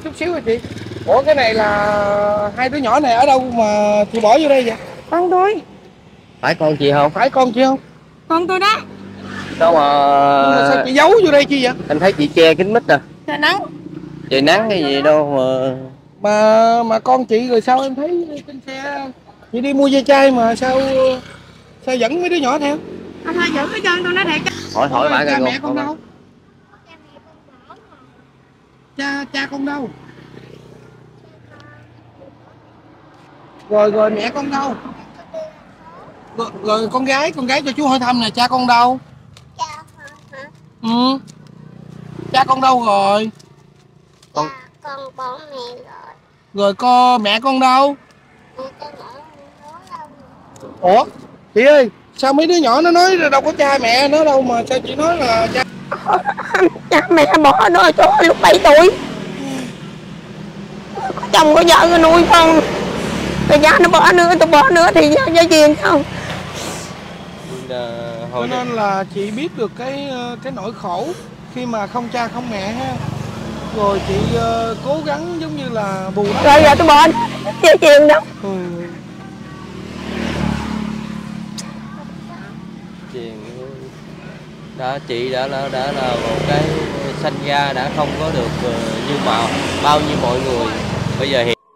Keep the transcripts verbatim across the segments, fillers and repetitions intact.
chút xíu rồi chị. Ủa cái này là hai đứa nhỏ này ở đâu mà chị bỏ vô đây vậy? Con tôi. Phải con chị không? Phải con chị không? Con tôi đó. Sao mà... Nhưng mà sao chị giấu vô đây chi vậy? Anh thấy chị che kín mít à. Trời nắng. Trời nắng hay gì đâu mà... Mà mà con chị rồi sao em thấy trên xe chị đi mua dây chai mà sao sao dẫn mấy đứa nhỏ theo? Anh hai dẫn cái chân tôi nó thiệt. Hỏi hỏi bà cha coi mẹ con đâu? Cha cha con đâu? Rồi rồi mẹ con đâu? Rồi, rồi con gái con gái cho chú hỏi thăm nè, cha con đâu? Cha hả? Ừ. Cha con đâu rồi? Con con bỏ mẹ rồi. Rồi con mẹ con đâu? Mẹ con ở núi đâu. Ủa chị ơi, sao mấy đứa nhỏ nó nói đâu có cha mẹ nó đâu mà sao chị nói là cha? Cha mẹ bỏ nó cho lúc bảy tuổi. Có chồng có vợ nó nuôi con. Rồi cha nó bỏ nữa, tôi bỏ nữa thì gia truyền không? Cho nên là chị biết được cái cái nỗi khổ khi mà không cha không mẹ ha. Rồi chị uh, cố gắng giống như là bù đắp. Rồi giờ tôi bỏ gia truyền đâu. Ừ. Đã chị đã là đã là một cái sanh ra đã không có được như bao bao nhiêu mọi người bây giờ hiện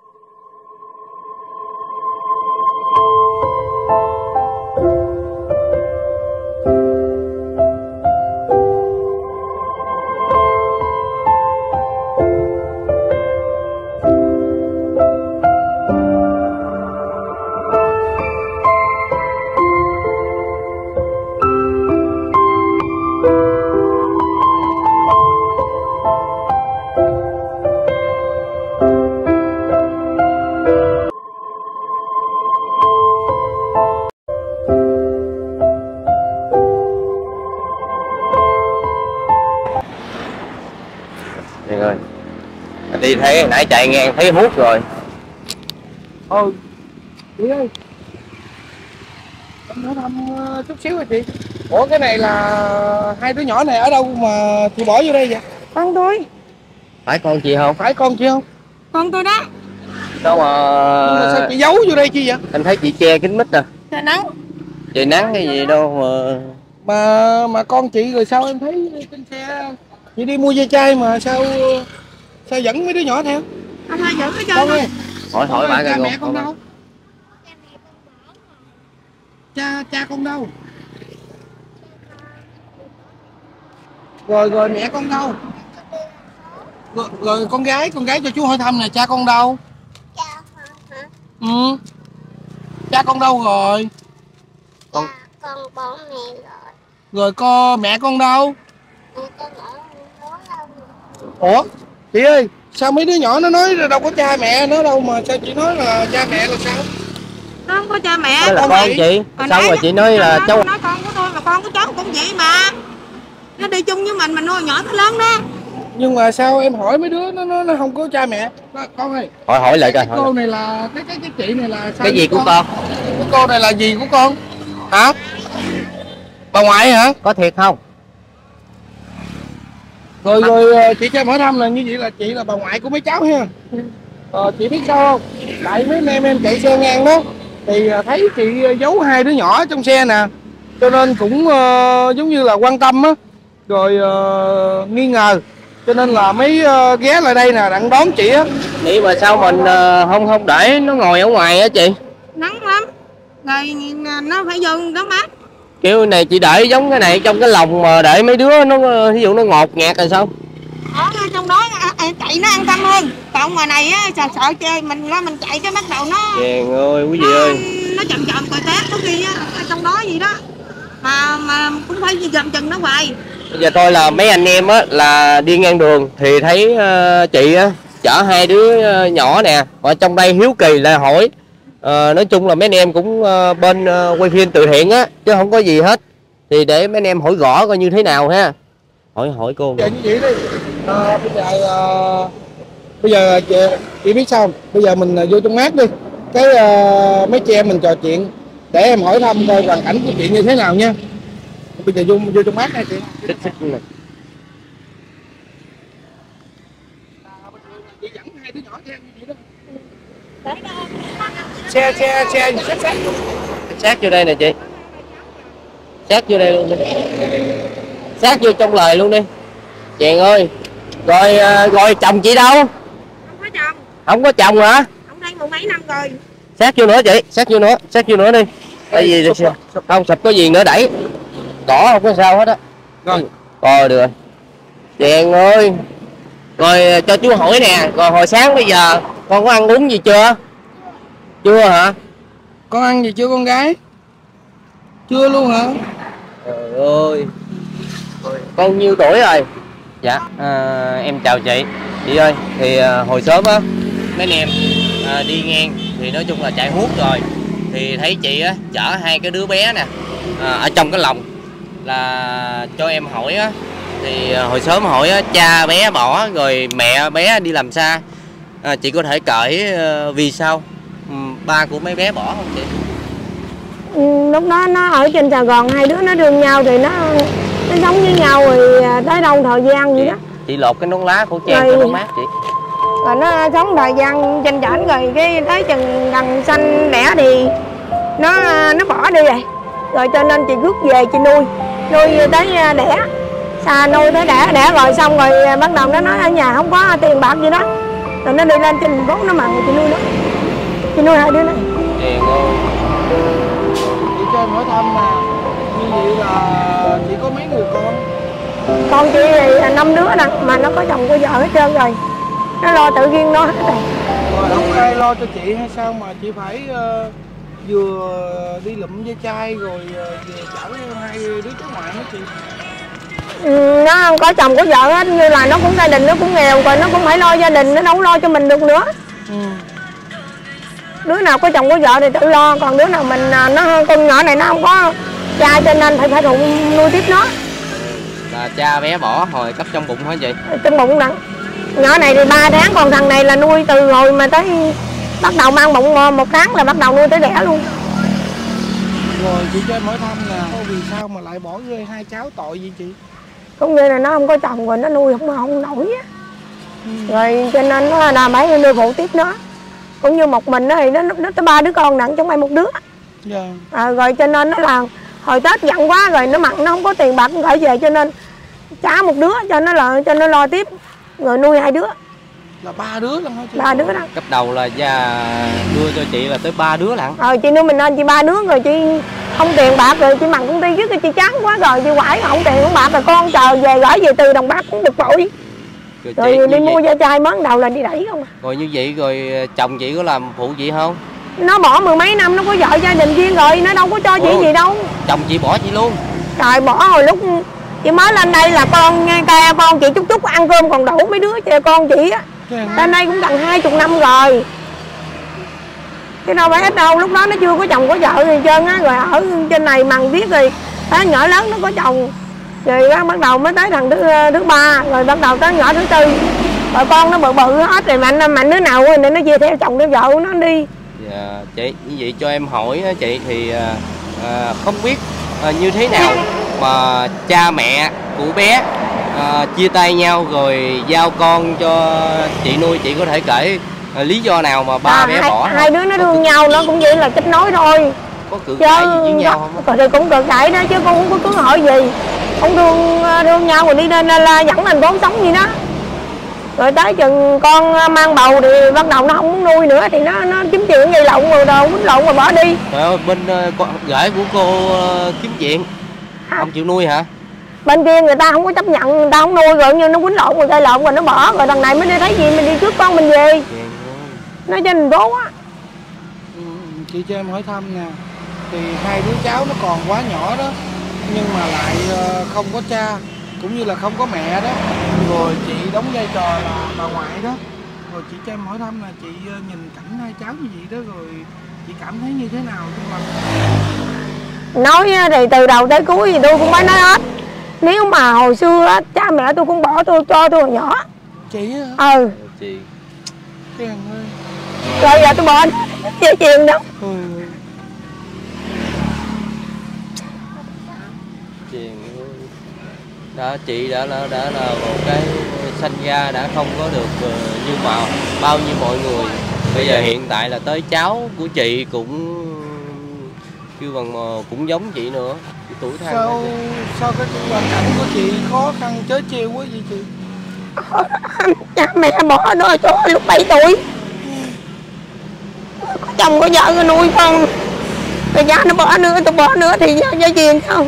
rồi đi thấy hồi nãy chạy ngang thấy hút rồi. Ừ chị ơi, em hỏi thăm uh, chút xíu rồi chị. Ủa cái này là hai đứa nhỏ này ở đâu mà chị bỏ vô đây vậy? Con tôi. Phải con chị không? Phải con chị không? Con tôi đó. Sao mà... Nhưng mà sao chị giấu vô đây chi vậy? Anh thấy chị che kín mít à. Trời nắng. Trời nắng hay gì đâu mà... Mà mà con chị rồi sao em thấy trên xe chị đi mua dây chai mà sao sao dẫn mấy đứa nhỏ theo? Anh hai dẫn cái chân Con tôi. ơi, Hỏi hỏi bà cha coi mẹ con con đâu? Cha cha con đâu? Rồi rồi mẹ con đâu? Rồi, rồi con gái con gái cho chú hỏi thăm nè, cha con đâu? Cha hả? Ừ. Cha con đâu rồi? Con con bỏ mẹ rồi. Rồi con mẹ con đâu? Mẹ con ở núi đâu. Ủa chị ơi, sao mấy đứa nhỏ nó nói đâu có cha mẹ nó đâu mà sao chị nói là cha mẹ là sao? Nó không có cha mẹ. đó là con con chị. chị. Hồi Xong nãy rồi chị nói là cháu... nói con của tôi là con của cháu cũng vậy mà. Nó đi chung với mình mà nuôi nhỏ tới lớn đó. Nhưng mà sao em hỏi mấy đứa nó nó, nó không có cha mẹ? Nó, con ơi. Hỏi hỏi lại coi. Cái cô này là cái cái cái chị này là sao? Cái gì của con? Cái cô này là gì của con? Hả? Bà ngoại hả? Có thiệt không? Rồi rồi chị cho em hỏi thăm là như vậy là chị là bà ngoại của mấy cháu ha. Ờ, chị biết sao không? Tại mấy em em chạy xe ngang đó thì thấy chị giấu hai đứa nhỏ trong xe nè, cho nên cũng uh, giống như là quan tâm á, rồi uh, nghi ngờ, cho nên là mới uh, ghé lại đây nè đặng đón chị á. Vậy mà sao mình uh, không không để nó ngồi ở ngoài á chị? Nắng lắm. Rồi nó phải vô đó mát. Kiểu này chị để giống cái này trong cái lồng mà để mấy đứa nó ví dụ nó ngọt ngạt rồi sao? Ở trong đó chạy nó an tâm hơn. Còn ngoài này á sợ sợ chơi mình ra mình chạy cái bắt đầu nó Chèn ơi quý vị nó, ơi. Nó chậm chậm còi tét có khi á ở trong đó gì đó. Mà mà cũng phải dầm chừng nó hoài. Bây giờ tôi là mấy anh em á là đi ngang đường thì thấy uh, chị á chở hai đứa uh, nhỏ nè, ở trong đây hiếu kỳ là hỏi. Uh, nói chung là mấy anh em cũng uh, bên uh, quay phim từ thiện á chứ không có gì hết. Thì để mấy anh em hỏi rõ coi như thế nào ha. Hỏi hỏi cô. Giờ như vậy đi. À, bây giờ uh, bây giờ chị, chị biết sao không? Bây giờ mình uh, vô trong mát đi. Cái uh, mấy chị em mình trò chuyện để em hỏi thăm coi hoàn cảnh của chị như thế nào nha. Bây giờ vô vô trong mát này chị. Xích xích này. chị dẫn hai đứa nhỏ theo như vậy đó. Để đâu. Xe xe xe sát sát. Sát vô đây nè chị. Sát vô đây luôn đi. Sát vô trong lời luôn đi. Chàng ơi. Rồi rồi chồng chị đâu? Không có chồng. Không có chồng hả? Ông đây mười mấy năm rồi. Sát vô nữa chị, sát vô nữa, sát vô nữa đi. Tại vì không sụp có gì nữa đẩy. Cỏ không có sao hết á. Rồi. Rồi được rồi. Chàng ơi. Rồi cho chú hỏi nè, rồi hồi sáng bây giờ con có ăn uống gì chưa? Chưa hả? Con ăn gì chưa con gái? Chưa luôn hả? Trời ơi. Con nhiêu tuổi rồi? Dạ, à, em chào chị. Chị ơi, thì à, hồi sớm á mấy anh em à, đi ngang thì nói chung là chạy hút rồi, thì thấy chị á chở hai cái đứa bé nè à, ở trong cái lồng, là cho em hỏi á, thì à, hồi sớm hỏi á, cha bé bỏ rồi mẹ bé đi làm xa, à, chị có thể kể à, vì sao ừ, ba của mấy bé bỏ không chị? Ừ, lúc đó nó ở trên Sài Gòn, hai đứa nó thương nhau thì nó nó sống với nhau rồi tới đâu thời gian vậy đó. Chị lột cái nón lá khẩu trang cho nó mát chị. Rồi nó sống thời gian trên trển rồi cái tới chừng gần xanh đẻ thì nó nó bỏ đi rồi. Rồi cho nên chị rước về chị nuôi, nuôi tới đẻ. Xa nuôi tới đẻ, đẻ rồi xong rồi bắt đầu nó nói ở nhà không có tiền bạc gì đó. Rồi nó đi lên trên thành phố nó mặn chị nuôi nó. Chị nuôi hai đứa này. Tiền ơi. Chị cho em hỏi thăm nè, như vậy là chị có mấy người con? Con chị thì năm đứa nè, mà nó có chồng có vợ hết trơn rồi. Nó lo tự riêng nó hết rồi. Rồi không ai lo cho chị hay sao mà chị phải uh, vừa đi lụm dây chai rồi uh, vừa chở hai đứa cháu ngoại hết chị? Ừ, nó không có chồng có vợ hết, như là nó cũng gia đình nó cũng nghèo rồi, nó cũng phải lo gia đình, nó đâu lo cho mình được nữa. Ừ. Đứa nào có chồng có vợ thì tự lo, còn đứa nào mình nó con nhỏ này nó không có cha cho nên phải phải thụ nuôi tiếp nó. Là cha bé bỏ hồi cấp trong bụng hả chị? Trong bụng nè. Nhỏ này thì ba tháng, còn thằng này là nuôi từ rồi mà tới bắt đầu mang bụng một tháng là bắt đầu nuôi tới đẻ luôn. Rồi chị cho em hỏi thăm nè, vì sao mà lại bỏ rơi hai cháu tội gì chị? Cũng như là nó không có chồng rồi nó nuôi không không nổi á. Ừ. Rồi cho nên nó là phải nuôi phụ tiếp nó. Cũng như một mình nó thì nó nó tới ba đứa con nặng trong mày một đứa. Dạ. À, rồi cho nên nó là hồi Tết giận quá rồi nó mặn nó không có tiền bạc gửi về cho nên trả một đứa cho nó lo cho nó lo tiếp rồi nuôi hai đứa. Là ba đứa luôn hả chị? Ba đứa đó. Cấp đầu là gia đưa cho chị là tới ba đứa lận. Rồi chị nuôi mình nên chị ba đứa rồi chị không tiền bạc rồi chị mặn công ty chứ chị chán quá rồi chị quải không tiền không bạc rồi con chờ về gửi về từ Đồng Bắc cũng được bội. Rồi, Rồi đi mua da chai món đầu là đi đẩy không à. Rồi như vậy rồi chồng chị có làm phụ chị không? Nó bỏ mười mấy năm nó có vợ gia đình riêng rồi, nó đâu có cho chị gì đâu. Chồng chị bỏ chị luôn? Trời, bỏ hồi lúc chị mới lên đây là con ca con chị chút chút ăn cơm còn đủ mấy đứa chơi con chị á. Lên đây cũng gần hai chục năm rồi. Chứ đâu phải ít đâu, lúc đó nó chưa có chồng có vợ gì trơn á, rồi ở trên này mằng viết rồi tới nhỏ lớn nó có chồng. Rồi đó, bắt đầu mới tới thằng thứ thứ ba, rồi bắt đầu tới nhỏ thứ tư. Rồi con nó bự bự hết rồi, mạnh mạnh đứa nào nên nó chia theo chồng theo vợ nó đi. Dạ, chị như vậy cho em hỏi chị thì à, không biết à, như thế nào mà cha mẹ của bé à, chia tay nhau rồi giao con cho chị nuôi, chị có thể kể à, lý do nào mà ba à, bé hai, bỏ? Hai đứa nó thương nhau nó cũng vậy là kết nối thôi. Có cự cãi gì với nhau không? Thì cũng cự cãi đó chứ con không có cứ hỏi gì. Không thương thương nhau rồi đi lên là dẫn thành phố sống gì đó. Rồi tới chừng con mang bầu thì bắt đầu nó không muốn nuôi nữa thì nó nó kiếm chuyện gây lộn rồi đồ quýnh lộn rồi bỏ đi. Trời ơi, bên uh, gửi của cô uh, kiếm chuyện à. Không chịu nuôi hả? Bên kia người ta không có chấp nhận, người ta không nuôi rồi như nó quýnh lộn rồi gây lộn rồi nó bỏ, rồi đằng này mới đi thấy gì mình đi trước con mình về. Nó trên thành phố á. Ừ, chị cho em hỏi thăm nè, thì hai đứa cháu nó còn quá nhỏ đó nhưng mà lại không có cha cũng như là không có mẹ đó, rồi chị đóng vai trò là bà ngoại đó, rồi chị cho em hỏi thăm là chị nhìn cảnh hai cháu như vậy đó rồi chị cảm thấy như thế nào trong lòng? Nói thì từ đầu tới cuối thì tôi cũng mới nói hết. Nếu mà hồi xưa á, cha mẹ tôi cũng bỏ tôi cho tôi hồi nhỏ. Chị hả? Ừ. Chị. Cái thằng ơi. Rồi giờ tôi bỏ dễ chuyện đâu. Ừ. Chuyện đó chị đã là đã là một cái sanh ra đã không có được như mà bao nhiêu mọi người. Bây giờ hiện tại là tới cháu của chị cũng kêu bằng mà cũng giống chị nữa, chị tuổi than. Sao sao cái hoàn cảnh của chị khó khăn chớ trêu quá vậy chị? Cha mẹ bỏ nó cho lúc bảy tuổi, có chồng có vợ nuôi con, rồi cha nó bỏ nữa, tôi bỏ nữa thì gia gia truyền không.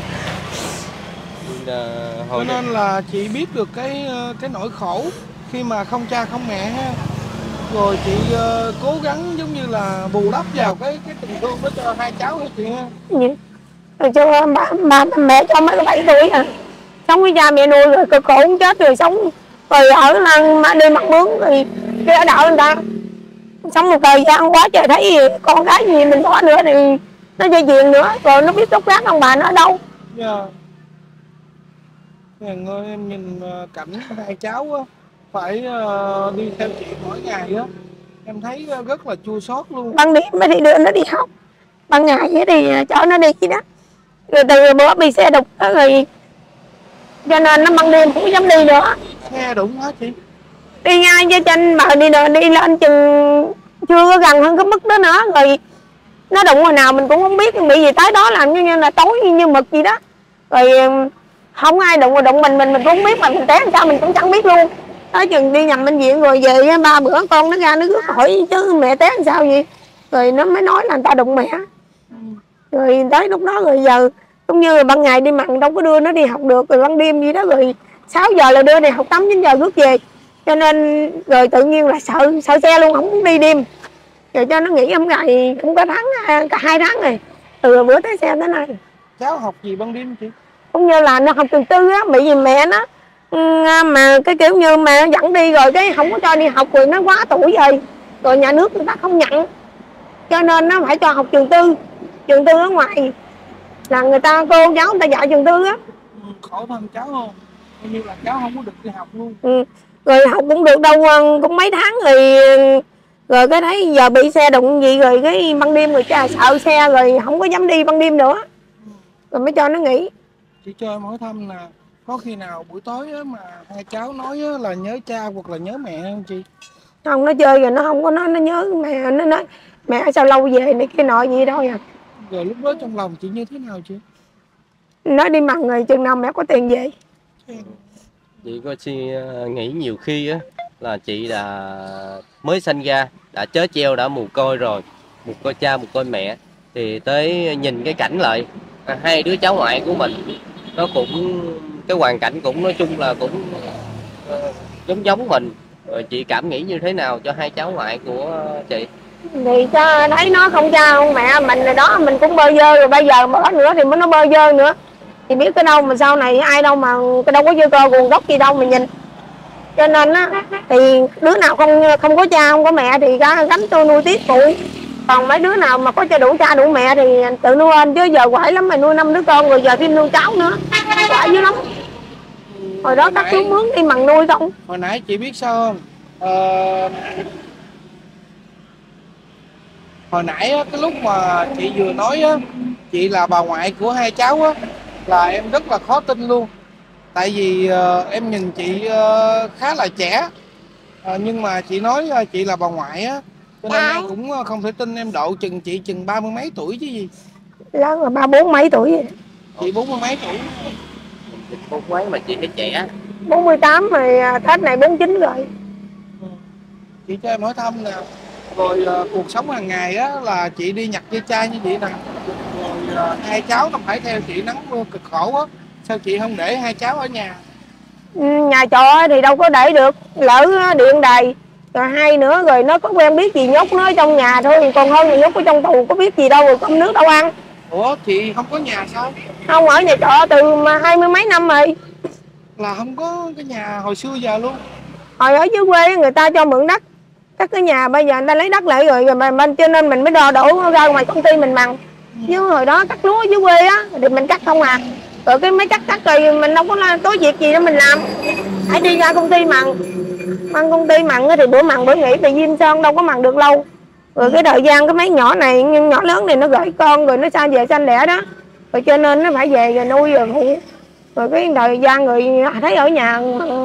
Cho nên là chị biết được cái cái nỗi khổ khi mà không cha không mẹ ha. Rồi chị uh, cố gắng giống như là bù đắp vào cái cái tình thương đó cho hai cháu hả chị ha? Rồi cho bà, bà mẹ cho mới có bảy tuổi à, sống với cha mẹ nuôi rồi cực khổ cũng chết rồi sống rồi ở làng mà đi mặt mướn rồi cái ở đảo người ta sống một thời gian quá trời thấy con gái gì mình bỏ nữa thì nó dây chuyền nữa rồi nó biết gốc gác ông bà nó ở đâu. Dạ. Ngàn ơi, em nhìn cảnh hai cháu á, phải uh, đi theo chị mỗi ngày á, em thấy rất là chua xót luôn. Ban đêm mới đi đưa nó đi học, ban ngày thì cho nó đi gì đó, rồi từ bữa bị xe đục đó rồi cho nên nó ban đêm không dám đi nữa. Xe đụng hả chị? Đi ngay với trên bờ đi rồi đi lên chừng chưa có gần hơn cái mức đó nữa rồi nó đụng hồi nào mình cũng không biết bị gì tới đó làm như là tối như mực gì đó rồi không ai đụng rồi đụng mình mình mình cũng không biết mà mình té làm sao mình cũng chẳng biết luôn. Tới chừng đi nhầm bệnh viện rồi về ba bữa con nó ra nó rước hỏi chứ mẹ té làm sao vậy rồi nó mới nói là người ta đụng mẹ. Rồi tới lúc đó rồi giờ cũng như là ban ngày đi mặn đâu có đưa nó đi học được rồi ban đêm gì đó rồi sáu giờ là đưa đi học tám chín giờ rước về cho nên rồi tự nhiên là sợ sợ xe luôn không muốn đi đêm rồi cho nó nghỉ hôm ngày cũng có tháng cả hai tháng rồi từ bữa tới xe tới nay. Cháu học gì ban đêm chị? Cũng như là nó học trường tư á, bị gì mẹ nó mà cái kiểu như mẹ dẫn đi rồi cái không có cho đi học rồi nó quá tuổi rồi rồi nhà nước người ta không nhận cho nên nó phải cho học trường tư trường tư ở ngoài là người ta cô giáo người ta dạy trường tư á. Ừ, khổ thân cháu không? Như là cháu không có được đi học luôn. Ừ. Rồi học cũng được đâu cũng mấy tháng rồi rồi cái thấy giờ bị xe đụng gì rồi cái ban đêm rồi cha sợ xe rồi không có dám đi ban đêm nữa rồi mới cho nó nghỉ. Chị cho em hỏi thăm là có khi nào buổi tối á, mà hai cháu nói á, là nhớ cha hoặc là nhớ mẹ không chị? Không, nó chơi rồi nó không có nói nó nhớ mẹ, nó nói mẹ sao lâu về này kia nọ gì đâu à. Rồi lúc đó trong lòng chị như thế nào chị? Nói đi mặn rồi chừng nào mẹ có tiền về. Chị có suy nghĩ nhiều khi á là chị là mới sanh ra đã chớ treo đã mù côi rồi, một coi cha một coi mẹ thì tới nhìn cái cảnh lại hai đứa cháu ngoại của mình nó cũng cái hoàn cảnh cũng nói chung là cũng uh, giống giống mình. Rồi chị cảm nghĩ như thế nào cho hai cháu ngoại của chị? Thì cho thấy nó không cha không mẹ mình rồi đó mình cũng bơ vơ rồi bây giờ bỏ nữa thì mới nó bơ vơ nữa thì biết cái đâu mà sau này ai đâu mà cái đâu có dư cơ nguồn gốc gì đâu mà nhìn cho nên á thì đứa nào không không có cha không có mẹ thì gánh tôi nuôi tiếp phụ còn mấy đứa nào mà có cho đủ cha đủ mẹ thì tự nuôi anh chứ giờ quải lắm mày nuôi năm đứa con rồi giờ thêm nuôi cháu nữa quải dữ lắm. Hồi đó cắt xuống mướn đi mặn nuôi không. Hồi nãy chị biết sao không? Ờ... Hồi nãy á, cái lúc mà chị vừa nói á, chị là bà ngoại của hai cháu á, là em rất là khó tin luôn. Tại vì uh, em nhìn chị uh, khá là trẻ uh, nhưng mà chị nói uh, chị là bà ngoại á, cho nên em cũng uh, không thể tin em độ chừng chị chừng ba mươi mấy tuổi chứ gì. Lớn là ba bốn mấy tuổi vậy. Chị bốn mươi mấy tuổi. Bốn mấy mà chị thấy trẻ. bốn mươi tám rồi Tết này bốn mươi chín rồi. Ừ. Chị cho em hỏi thăm nè. Rồi uh, cuộc sống hàng ngày á là chị đi nhặt ve chai như vậy nè. Rồi uh, hai cháu nó phải theo chị nắng mưa cực khổ á. Sao chị không để hai cháu ở nhà? Nhà trọ thì đâu có để được, lỡ điện đài. Rồi hai nữa rồi nó có quen biết gì nhốt nó ở trong nhà thôi, còn hơn thì nhốt ở trong tù có biết gì đâu rồi cơm nước đâu ăn. Ủa chị không có nhà sao? Không, ở nhà trọ từ mà hai mươi mấy năm rồi. Là không có cái nhà hồi xưa giờ luôn? Hồi ở dưới quê người ta cho mượn đất, các cái nhà bây giờ người ta lấy đất lại rồi, rồi mà bên cho nên mình mới đo đổ ra ngoài công ty mình mặn. Ừ. Chứ hồi đó cắt lúa dưới quê á thì mình cắt không à. Rồi cái mấy cắt cắt rồi mình đâu có tối việc gì đó mình làm. Hãy đi ra công ty mặn. Mặn công ty mặn thì bữa mặn bữa nghỉ tại Diêm Sơn đâu có mặn được lâu. Rồi cái thời gian cái mấy nhỏ này nhỏ lớn này nó gửi con rồi nó xa về sanh đẻ đó. Rồi cho nên nó phải về rồi nuôi rồi phụ. Rồi cái thời gian người thấy ở nhà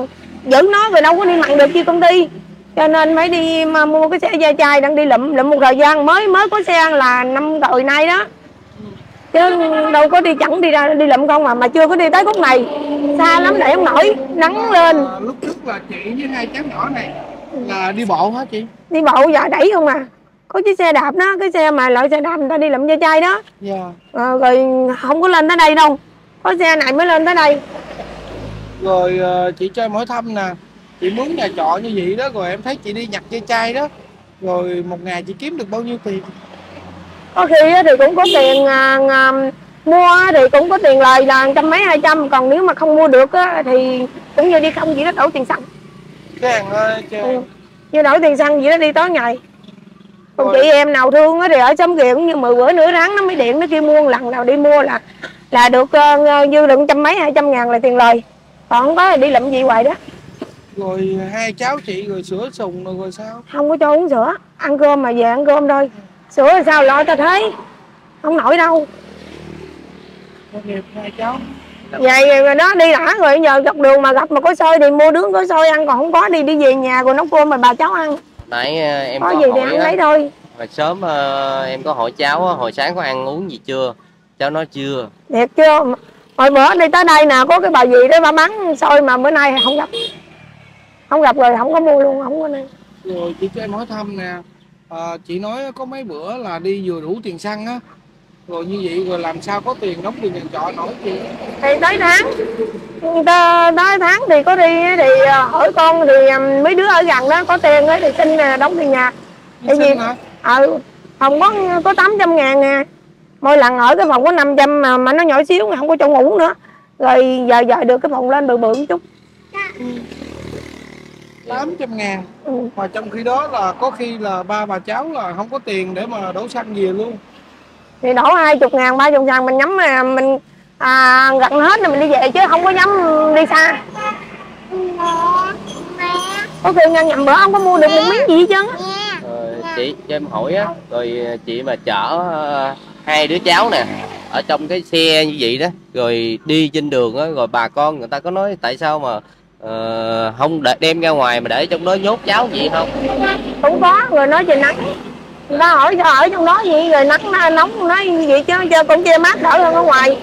giữ nó rồi đâu có đi mặn được chi công ty, cho nên mới đi mà mua cái xe da chai đang đi lụm lụm một thời gian mới mới có xe là năm rồi nay đó, chứ đâu có đi chẳng đi ra đi lụm không mà mà chưa có đi tới khúc này, xa lắm để không nổi nắng lên. À, lúc trước là chị với hai cháu nhỏ này là đi bộ hả chị? Đi bộ giờ đẩy không à, có chiếc xe đạp đó, cái xe mà loại xe đạp người ta đi lụm da chai đó. Dạ. À, rồi không có lên tới đây đâu, có xe này mới lên tới đây. Rồi chị cho em hỏi thăm nè, chị mướn nhà trọ như vậy đó, rồi em thấy chị đi nhặt da chai đó, rồi một ngày chị kiếm được bao nhiêu tiền? Có khi thì cũng có tiền à, à, mua thì cũng có tiền lời là trăm mấy hai trăm, còn nếu mà không mua được á, thì cũng như đi không chỉ đó đổ tiền xăng. Cái hàng ơi trời. Ừ. Như đổ tiền xăng gì đó đi tối ngày. Còn Rồi. chị em nào thương á thì ở xóm kia cũng như mười bữa nửa tháng nó mới điện nó kêu mua một lần nào đi mua là là được uh, dư được trăm mấy hai trăm ngàn là tiền lời, còn không có thì đi lụm gì hoài đó. Rồi hai cháu chị rồi sữa sùng rồi, rồi sao? Không có cho uống sữa, ăn cơm mà về ăn cơm thôi, sữa là sao lo ta thấy không nổi đâu. Tội nghiệp hai cháu. Vậy rồi đó đi đã rồi giờ dọc đường mà gặp mà có xôi thì mua đứa có xôi ăn, còn không có đi đi về nhà rồi nấu cơm mà bà cháu ăn. Nãy em có có gì thì hỏi ăn á, lấy thôi. hồi sớm uh, em có hỏi cháu á, hồi sáng có ăn uống gì chưa, cháu nói chưa. Thiệt chưa, hồi bữa đi tới đây nè có cái bà gì đó bà bán xôi mà bữa nay không gặp, không gặp rồi không có mua luôn, không có nên. Rồi chị cho em hỏi thăm nè, à, chị nói có mấy bữa là đi vừa đủ tiền xăng á, rồi như vậy rồi làm sao có tiền đóng tiền nhà trọ nổi chị? Thì tới tháng, tới tháng thì có đi thì hỏi con thì mấy đứa ở gần đó có tiền ấy thì xin đóng tiền nhà. Tại vì hả? Ờ, phòng có có tám trăm ngàn nè, mỗi lần ở cái phòng có năm trăm mà mà nó nhỏ xíu không có chỗ ngủ nữa, rồi giờ giờ được cái phòng lên bự bự một chút. Tám trăm ngàn. Ừ. Mà trong khi đó là có khi là ba bà cháu là không có tiền để mà đổ xăng về luôn. Thì đổ hai chục ngàn ba chục ngàn mình nhắm mà mình à, gặn hết rồi mình đi về chứ không có dám đi xa. Có khi ngăn nhầm bữa không có mua được một miếng gì hết trơn á. Rồi, chị cho em hỏi á, rồi chị mà chở uh, hai đứa cháu nè ở trong cái xe như vậy đó, rồi đi trên đường á, rồi bà con người ta có nói tại sao mà uh, không để đem ra ngoài mà để trong đó nhốt cháu vậy không? Cũng có người nói trời nắng, người ta hỏi sao ở trong đó gì rồi nắng nóng nói vậy chứ cho cũng che mát đỡ hơn ở ngoài,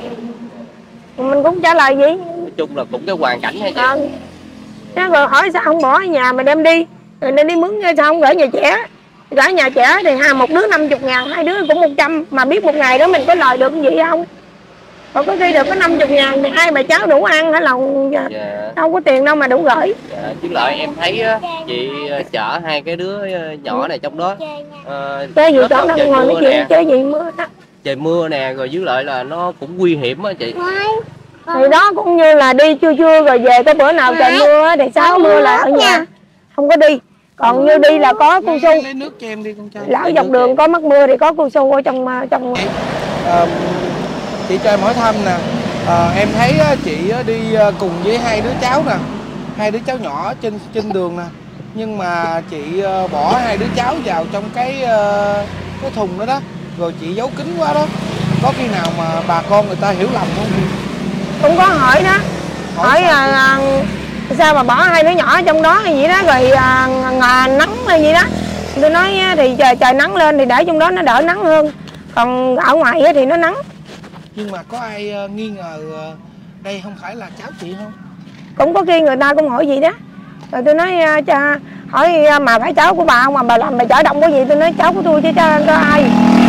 mình cũng trả lời vậy. Nói chung là cũng cái hoàn cảnh hay chị. À, thế rồi hỏi sao không bỏ ở nhà mà đem đi, rồi nên đi mướn sao không gửi nhà trẻ, gửi nhà trẻ thì ha một đứa năm chục ngàn, hai đứa cũng một trăm, mà biết một ngày đó mình có lời được cái gì không, còn có khi được có năm chục ngàn thì hai bà cháu đủ ăn hả lòng, dạ. Đâu có tiền đâu mà đủ gửi. Dạ, chứ lại em thấy á, chị chở hai cái đứa nhỏ này trong đó uh, chơi gì đó ngồi nói chuyện chơi gì mưa đó, trời mưa nè, rồi dưới lại là nó cũng nguy hiểm á chị. Thì đó cũng như là đi trưa trưa rồi về cái bữa nào trời mưa thì sáng mưa là ở nhà không có đi, còn như đi là có cao su. Lấy nước cho em đi con trai. Lỡ dọc đường có mắc mưa thì có cao su ở trong trong. À, chị cho em hỏi thăm nè, à, em thấy chị đi cùng với hai đứa cháu nè, hai đứa cháu nhỏ trên trên đường nè, nhưng mà chị bỏ hai đứa cháu vào trong cái cái thùng đó đó, rồi chị giấu kín quá đó, có khi nào mà bà con người ta hiểu lầm không? Cũng có hỏi đó, hỏi, hỏi sao, à, sao mà bỏ hai đứa nhỏ trong đó hay gì đó, rồi à, à, nắng hay gì đó, tôi nói thì trời trời nắng lên thì để trong đó nó đỡ nắng hơn, còn ở ngoài thì nó nắng. Nhưng mà có ai nghi ngờ đây không phải là cháu chị không? Cũng có khi người ta cũng hỏi gì đó, rồi tôi nói cha hỏi mà phải cháu của bà không, mà bà làm bà chở đông cái gì, tôi nói cháu của tôi chứ cha có ai,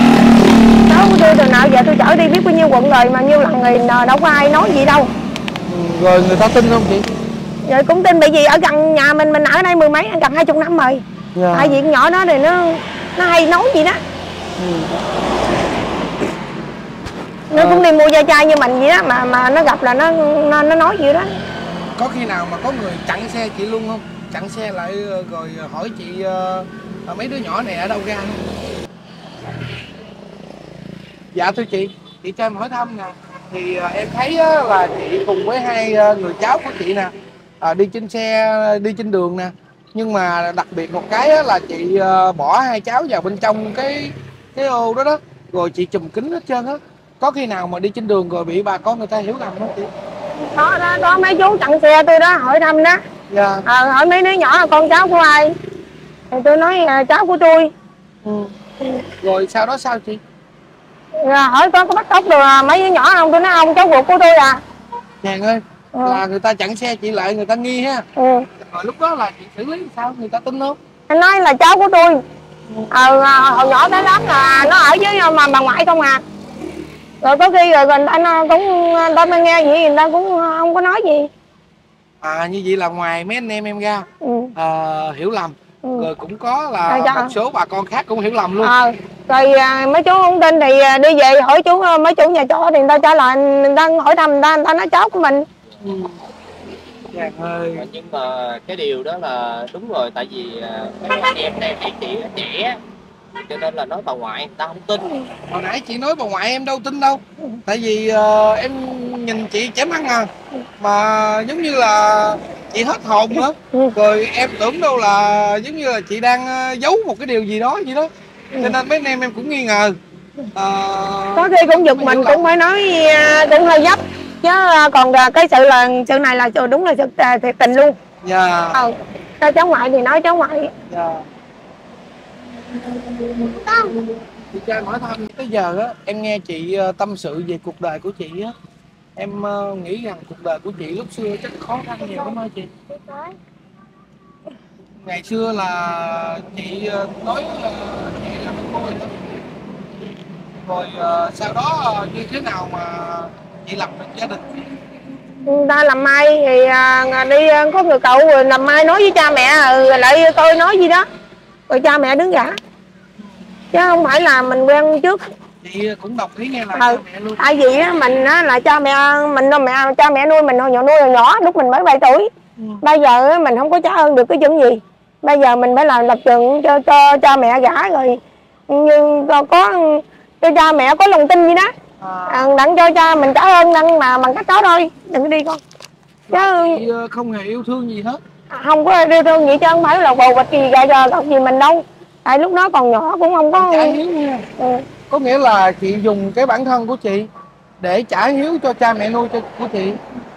cháu của tôi từ nào giờ tôi chở đi biết bao nhiêu quận rồi mà nhiêu lần rồi đâu có ai nói gì đâu. Ừ, rồi người ta tin không chị? Rồi cũng tin, bởi vì ở gần nhà mình mình ở đây mười mấy gần hai chục năm rồi. Yeah. Tại vì con nhỏ đó thì nó nó hay nói gì đó. Ừ. Nó cũng đi mua da chai như mình vậy đó, mà mà nó gặp là nó nó, nó nói gì đó. Có khi nào mà có người chặn xe chị luôn không? Chặn xe lại rồi hỏi chị uh, mấy đứa nhỏ này ở đâu ra không? Dạ thưa chị, chị cho em hỏi thăm nè, thì uh, em thấy uh, là chị cùng với hai uh, người cháu của chị nè, uh, đi trên xe, đi trên đường nè, nhưng mà đặc biệt một cái uh, là chị uh, bỏ hai cháu vào bên trong cái cái ô đó đó, rồi chị chùm kín hết trơn á. Có khi nào mà đi trên đường rồi bị bà con người ta hiểu lầm không chị? Đó, đó, đó mấy chú chặn xe tôi đó hỏi thăm đó, Dạ. À, hỏi mấy đứa nhỏ là con cháu của ai thì tôi nói à, cháu của tôi. Ừ. Rồi sau đó sao chị? Rồi hỏi có có bắt cóc được mấy đứa nhỏ không, tôi nói không, cháu ruột của tôi à. Chàng ơi, Ừ. là người ta chặn xe chị lại, người ta nghi ha. Ừ. Rồi lúc đó là chị xử lý sao, người ta tin không? Anh nói là cháu của tôi. Ờ, hồi nhỏ tới lớn là nó ở với mà bà ngoại không à. Rồi có khi rồi người ta nó cũng người ta mới nghe vậy người ta cũng không có nói gì. À như vậy là ngoài mấy anh em em ra Ừ. à, hiểu lầm, Ừ. rồi cũng có là À, dạ. một số bà con khác cũng hiểu lầm luôn. Ờ, rồi à, mấy chú không tin thì à, đi về hỏi chú mấy chủ nhà trọ thì người ta trả lời, người ta hỏi thăm người ta, người ta nói cháu của mình. Ừ. Chàng ơi. Nhưng mà cái điều đó là đúng rồi, tại vì mấy anh em này thấy chị trẻ cho nên là nói bà ngoại người ta không tin. Hồi nãy chị nói bà ngoại em đâu tin đâu. Tại vì uh, em nhìn chị chém ăn à, mà giống như là chị hết hồn nữa. Rồi em tưởng đâu là giống như là chị đang uh, giấu một cái điều gì đó vậy đó. Cho nên mấy anh em em cũng nghi ngờ. uh, Có khi cũng giật mình cũng phải nói cũng hơi dấp. Chứ còn cái sự là sự này là đúng là sự thiệt tình luôn. Dạ. Ờ, cho cháu ngoại thì nói cháu ngoại. Dạ. Chị cho em hỏi thăm, tới giờ á em nghe chị tâm sự về cuộc đời của chị á, em uh, nghĩ rằng cuộc đời của chị lúc xưa chắc khó khăn nhiều lắm hả chị? Ngày xưa là chị uh, nói uh, chị là một cô đó. Rồi uh, sau đó uh, như thế nào mà chị lập được gia đình? Người ta làm mai thì à, đi có người cậu rồi làm mai nói với cha mẹ rồi lại tôi nói gì đó rồi cha mẹ đứng gả, chứ không phải là mình quen trước. Chị cũng đồng ý nghe lời Ừ. cha mẹ luôn. Tại vì á, mình á, là cha mẹ mình mẹ cha mẹ nuôi mình hồi nhỏ nuôi hồi nhỏ lúc mình mới bảy tuổi. Ừ. Bây giờ á, mình không có trả ơn được cái chuyện gì. Bây giờ mình phải làm lập trường cho cho cha mẹ gả rồi như có, có cho cha mẹ có lòng tin gì đó. À. À, đặng cho cha mình trả ơn đặng mà bằng cách đó thôi, đừng có đi con. Chứ chị không hề yêu thương gì hết. Không có yêu thương gì chứ không phải là bồ bịch gì gà gà gọc gì mình đâu. Tại lúc đó còn nhỏ cũng không có. Trả hiếu nha. Ừ. Có nghĩa là chị dùng cái bản thân của chị để trả hiếu cho cha mẹ nuôi cho của chị.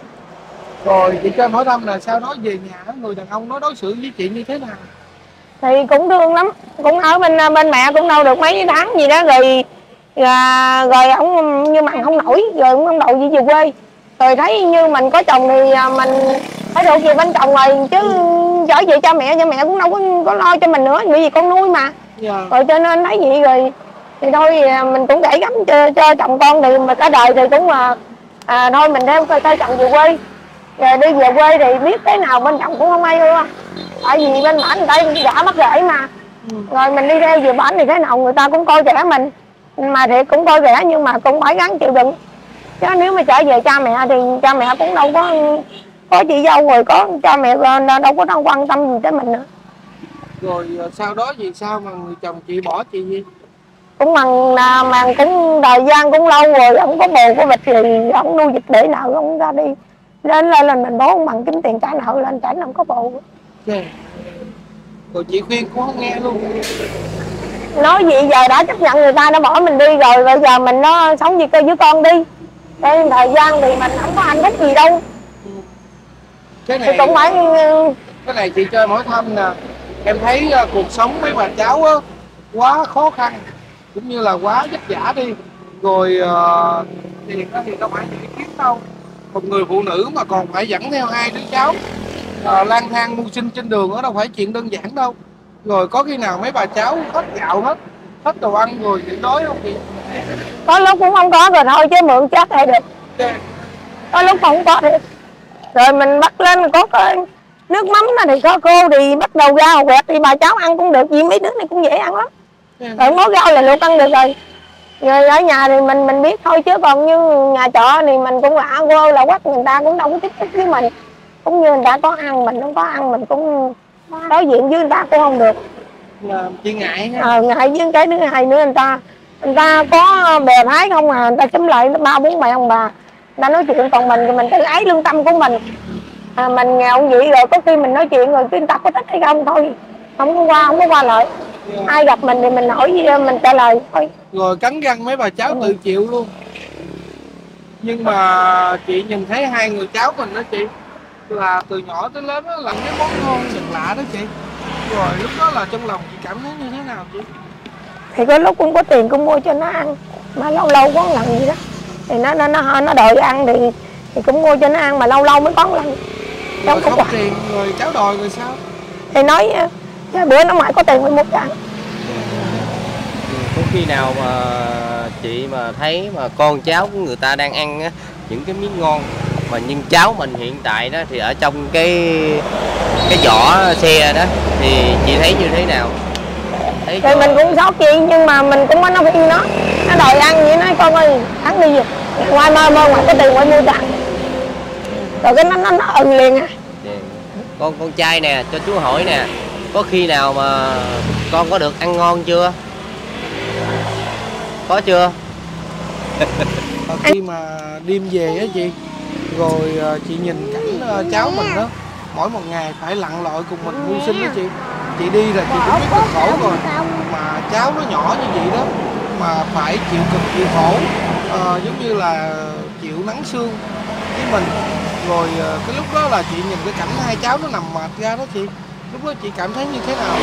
Rồi chị cho em hỏi thăm là sau đó về nhà người đàn ông nó đối xử với chị như thế nào? Thì cũng thương lắm, cũng ở bên bên mẹ cũng đâu được mấy tháng gì đó rồi à, rồi ông như mặn không nổi rồi ông không đậu gì về quê. Rồi thấy như mình có chồng thì mình phải đậu về bên chồng rồi chứ trở về cha mẹ cha mẹ cũng đâu có, có lo cho mình nữa, bởi vì con nuôi mà. Yeah. Rồi cho nên thấy vậy rồi thì thôi mình cũng để gắm cho, cho chồng con thì mà cả đời thì cũng mà à, thôi mình theo tay chồng về quê. Rồi đi về quê thì biết thế nào bên chồng cũng không ai ưa. Tại vì bên bản người ta gả bắt rễ mà. Ừ. Rồi mình đi theo về bản thì thế nào người ta cũng coi rẻ mình. Mà thiệt cũng coi rẻ nhưng mà cũng phải gắng chịu đựng. Chứ nếu mà trở về cha mẹ thì cha mẹ cũng đâu có có chị dâu rồi có cha mẹ đâu có đâu quan tâm gì tới mình nữa. Rồi sau đó vì sao mà người chồng chị bỏ chị gì? Cũng bằng mà cũng thời gian cũng lâu rồi, ông có bồ có vịt thì ông nuôi vịt để nợ ông ra đi. Đến lên là mình bố ông bằng kiếm tiền trả nợ lên trả không có bồ. Okay. Rồi chị khuyên cũng không nghe luôn. Nói gì giờ đã chấp nhận người ta đã bỏ mình đi rồi, bây giờ mình nó sống gì cơ với con đi. Đây thời gian thì mình không có hạnh phúc gì đâu. Cái này, thì cũng phải cái này chị cho em hỏi thăm nè. Em thấy uh, cuộc sống mấy bà cháu á, quá khó khăn cũng như là quá vất vả đi. Rồi uh, tiền đó thì đâu phải dễ kiếm đâu. Một người phụ nữ mà còn phải dẫn theo hai đứa cháu uh, lang thang mưu sinh trên đường đó đâu phải chuyện đơn giản đâu. Rồi có khi nào mấy bà cháu hết gạo hết hết đồ ăn rồi thì đói không chị? Có lúc cũng không có rồi thôi chứ mượn chắc hay được. Okay. Có lúc không có được. Rồi mình bắt lên có cái nước mắm này thì có cô thì bắt đầu rau quẹt thì bà cháu ăn cũng được, vì mấy đứa này cũng dễ ăn lắm. Yeah. Rồi món rau là luộc ăn được rồi. Rồi ở nhà thì mình mình biết thôi, chứ còn như nhà trọ thì mình cũng lạ quơ là quắc, người ta cũng đâu có tiếp xúc với mình. Cũng như người ta có ăn mình không có ăn, mình cũng đối diện với người ta cũng không được. Là chị ngại nha. Ờ, ngại với cái thứ hai nữa người ta người ta có bè phái không à, người ta chấm lại ba bốn mẹ ông bà, người ta nói chuyện, còn mình thì mình tự ái lương tâm của mình. À, mình nghèo vậy rồi có khi mình nói chuyện rồi người ta có thích hay không thôi, không có qua không có qua lại. Yeah. Ai gặp mình thì mình hỏi gì mình trả lời thôi. Rồi cắn răng mấy bà cháu ừ. tự chịu luôn. Nhưng mà chị nhìn thấy hai người cháu mình đó chị, là từ nhỏ tới lớn đó là cái món ngon đừng lạ đó chị. Rồi lúc đó là trong lòng chị cảm thấy như thế nào chị? Thì có lúc cũng có tiền cũng mua cho nó ăn, mà lâu lâu có một lần gì đó thì nó nó nó nó đòi ăn thì thì cũng mua cho nó ăn, mà lâu lâu mới có một lần. Rồi không có tiền rồi cháu đòi rồi sao? Thì nói cái bữa nó mãi có tiền mới mua cho ăn. Có khi nào mà chị mà thấy mà con cháu của người ta đang ăn á, những cái miếng ngon mà nhưng cháu mình hiện tại đó thì ở trong cái cái vỏ xe đó thì chị thấy như thế nào? Thấy Thì cho... mình cũng sót chị, nhưng mà mình cũng có nói với nó nó đòi ăn vậy, nói con ơi ăn đi về ngoài mơ mơ ngoài có tiền ngoài mua cho ăn, rồi cái nó nó, nó ừng liền à. Con con trai nè, cho chú hỏi nè, có khi nào mà con có được ăn ngon chưa? Có chưa? Khi mà đêm về á chị, rồi chị nhìn cảnh cháu mình đó, mỗi một ngày phải lặn lội cùng mình mưu sinh đó chị. Chị đi là chị cũng biết cực khổ rồi, mà cháu nó nhỏ như vậy đó mà phải chịu cực chịu khổ, à, giống như là chịu nắng sương với mình. Rồi cái lúc đó là chị nhìn cái cảnh hai cháu nó nằm mệt ra đó chị, lúc đó chị cảm thấy như thế nào?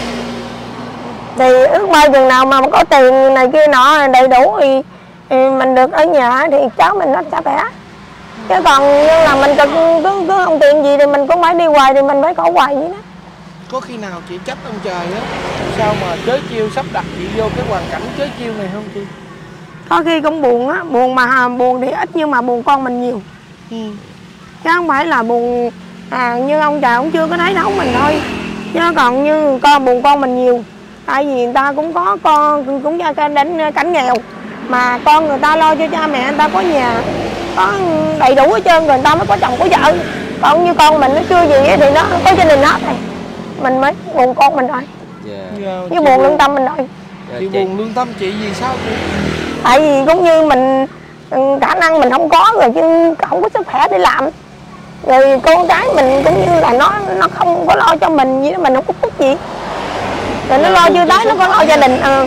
Thì ước mơ chừng nào mà có tiền này kia nọ đầy đủ thì, thì mình được ở nhà thì cháu mình nó sẽ khỏe. Chứ còn như là mình cứ, cứ, cứ không tiền gì thì mình cũng phải đi hoài thì mình phải khổ hoài vậy đó. Có khi nào chị trách ông trời á, sao mà chớ chiêu sắp đặt chị vô cái hoàn cảnh chớ chiêu này không chị? Có khi cũng buồn á, buồn mà buồn thì ít nhưng mà buồn con mình nhiều. Ừ. Chứ không phải là buồn à, như ông trời cũng chưa có thấy thấu mình thôi. Chứ còn như con buồn con mình nhiều. Tại vì người ta cũng có con cũng ra cảnh, cảnh nghèo, mà con người ta lo cho cha mẹ, người ta có nhà có đầy đủ hết trơn rồi người ta mới có chồng có vợ. Còn như con mình nó chưa gì thì nó có gia đình hết rồi, mình mới buồn con mình rồi. Yeah. Yeah, với buồn lương tâm mình rồi. Yeah, chị buồn lương tâm chị vì sao chị? Tại vì cũng như mình khả năng mình không có rồi, chứ không có sức khỏe để làm. Rồi con cái mình cũng như là nó nó không có lo cho mình gì đó, mình không có phúc gì. Rồi nó lo chưa tới nó có lo gia đình. Ừ.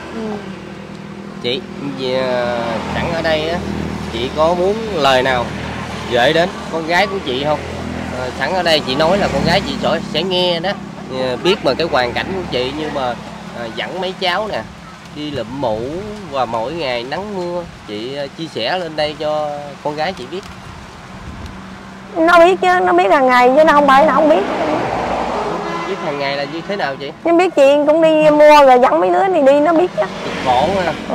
Chị sẵn ở đây á, chị có muốn lời nào gửi đến con gái của chị không? À, sẵn ở đây chị nói là con gái chị sẽ, sẽ nghe đó, biết mà cái hoàn cảnh của chị, nhưng mà à, dẫn mấy cháu nè đi lụm mũ và mỗi ngày nắng mưa, chị chia sẻ lên đây cho con gái chị biết. Nó biết chứ, nó biết hàng ngày chứ nó không phải là không biết. Biết hàng ngày là như thế nào chị? Nó biết chị cũng đi mua rồi dẫn mấy đứa này đi, nó biết chứ. Cực khổ ha. Ừ.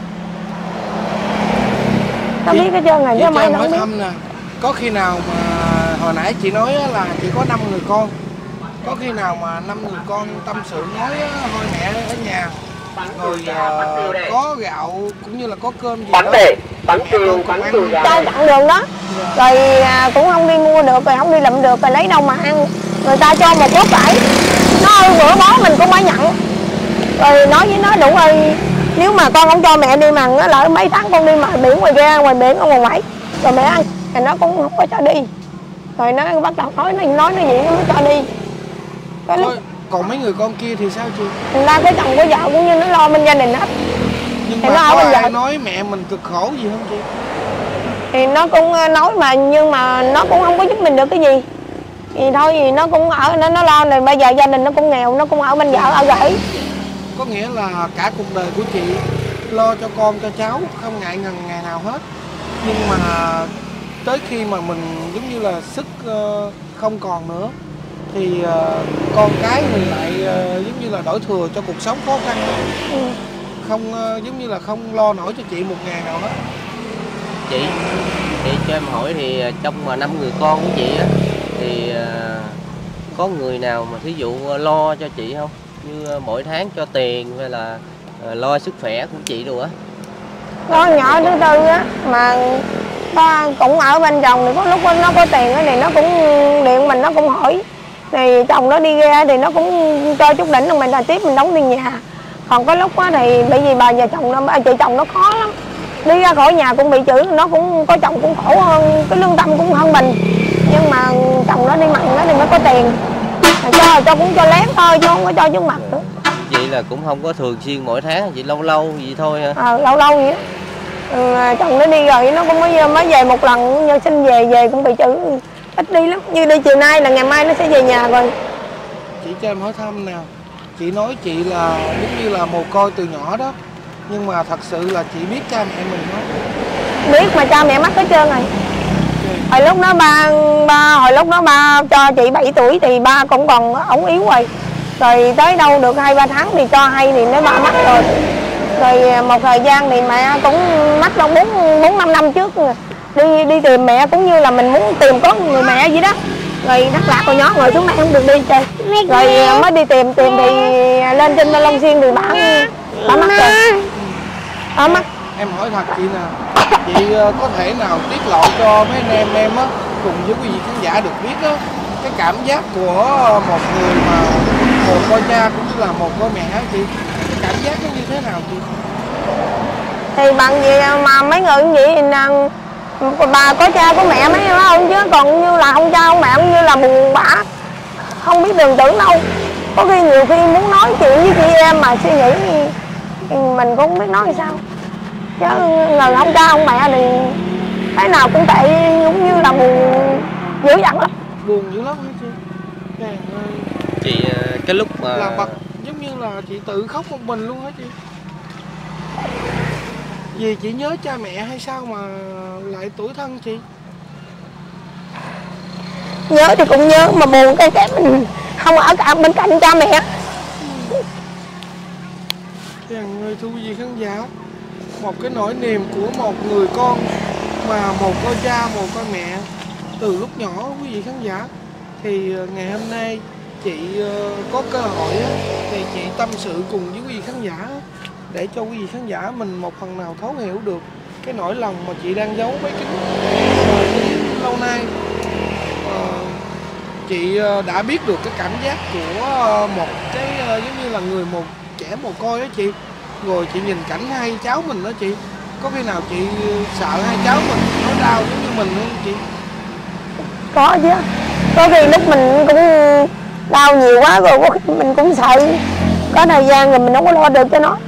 Nó biết cái trơn này chứ mày nó hỏi không thăm nè, có khi nào mà hồi nãy chị nói là chị có năm người con, có khi nào mà năm người con tâm sự nói thôi mẹ ở nhà rồi uh, có gạo cũng như là có cơm gì đó bánh trường bánh trường cho chặn đường đó, rồi à, cũng không đi mua được, rồi không đi lụm được, rồi lấy đâu mà ăn, người ta cho một góp vải nó ơi bữa bó mình cũng phải nhận, rồi nói với nó đủ ơi nếu mà con không cho mẹ đi mà nó lỡ mấy tháng con đi mà biển ngoài ra ngoài biển ở ngoài ngoại rồi mẹ ăn thì nó cũng không có cho đi, rồi nó bắt đầu nói nó nói nó gì nó mới cho đi. Cái lúc... còn mấy người con kia thì sao chị? Người ta có chồng có vợ cũng như nó lo bên gia đình hết. Nhưng thì mà nó có ở bên ai vợ. nói mẹ mình cực khổ gì không chị? Thì nó cũng nói mà nhưng mà nó cũng không có giúp mình được cái gì, thì thôi thì nó cũng ở nó nó lo rồi bây giờ gia đình nó cũng nghèo, nó cũng ở bên vợ ở gửi. Có nghĩa là cả cuộc đời của chị lo cho con cho cháu không ngại ngần ngày nào hết, nhưng mà tới khi mà mình giống như là sức uh, không còn nữa thì uh, con cái thì lại uh, giống như là đổi thừa cho cuộc sống khó khăn, ừ. không uh, giống như là không lo nổi cho chị một ngày nào hết. Chị thì cho em hỏi thì trong mà năm người con của chị á thì uh, có người nào mà thí dụ lo cho chị không, như mỗi tháng cho tiền hay là uh, lo sức khỏe của chị đồ á? Có nhỏ thứ tư á mà ba cũng ở bên chồng thì có lúc nó có tiền thì nó cũng điện mình, nó cũng hỏi thì chồng nó đi ra thì nó cũng cho chút đỉnh rồi mình là tiếp mình đóng tiền nhà. Còn có lúc á thì bởi vì bà già chồng nó chị chồng nó khó lắm, đi ra khỏi nhà cũng bị chửi, nó cũng có chồng cũng khổ hơn, cái lương tâm cũng hơn mình, nhưng mà chồng nó đi mặn nó thì mới có tiền, cho cho cũng cho lén thôi chứ không có cho trước mặt nữa. Vậy là cũng không có thường xuyên mỗi tháng, chị lâu lâu vậy thôi hả? Ờ, lâu lâu vậy. Ừ, chồng nó đi rồi nó cũng mới mới về một lần, như xin về về cũng bị chửi, ít đi lắm, như đi chiều nay là ngày mai nó sẽ về nhà rồi. Chị cho em hỏi thăm nào, chị nói chị là giống như là mồ côi từ nhỏ đó, nhưng mà thật sự là chị biết cha mẹ mình không? Biết mà cha mẹ mất hết trơn rồi. Hồi lúc đó ba, ba hồi lúc đó ba cho chị bảy tuổi thì ba cũng còn ổng yếu rồi. Rồi tới đâu được hai ba tháng thì cho hay thì nó ba mất rồi. Rồi một thời gian thì mẹ cũng mất đâu bốn bốn năm năm trước đi đi tìm mẹ, cũng như là mình muốn tìm có người mẹ vậy đó. Rồi thất lạc rồi nhỏ ngồi xuống đây không được đi chơi. Rồi mới đi tìm tìm thì lên trên Long Xuyên thì bà bà mất rồi. Bà mất. Em hỏi thật chị nè, chị có thể nào tiết lộ cho mấy anh em em á cùng với quý vị khán giả được biết á cái cảm giác của một người mà một coi cha cũng như là một coi mẹ á chị, cái cảm giác nó như thế nào chị? Thì bằng gì mà mấy người như vậy thì bà có cha có mẹ mấy không, chứ còn như là không cha không mẹ cũng như là buồn bã không biết đường tưởng đâu. Có khi nhiều khi muốn nói chuyện với chị em mà suy nghĩ thì mình cũng không biết nói sao, chứ người không cha không mẹ thì cái nào cũng tệ, cũng như là buồn dữ dằn lắm. Buồn dữ lắm hả chị? Trời ơi. Chị cái lúc mà là bật giống như là chị tự khóc một mình luôn hả chị? Vì chị nhớ cha mẹ hay sao mà lại tủi thân chị? Nhớ thì cũng nhớ mà buồn cái cái mình không ở cả bên cạnh cha mẹ. Chàng ơi, thưa quý vị khán giả, một cái nỗi niềm của một người con mà một coi cha, một coi mẹ từ lúc nhỏ quý vị khán giả. Thì ngày hôm nay chị có cơ hội thì chị tâm sự cùng với quý vị khán giả để cho quý vị khán giả mình một phần nào thấu hiểu được cái nỗi lòng mà chị đang giấu mấy cái lâu nay. À, chị đã biết được cái cảm giác của một cái giống như là người một trẻ mồ côi đó chị. Rồi chị nhìn cảnh hai cháu mình đó chị, có khi nào chị sợ hai cháu mình nó đau giống như mình không chị? Có chứ, có khi lúc mình cũng đau nhiều quá rồi có khi mình cũng sợ, có thời gian rồi mình không có lo được cho nó.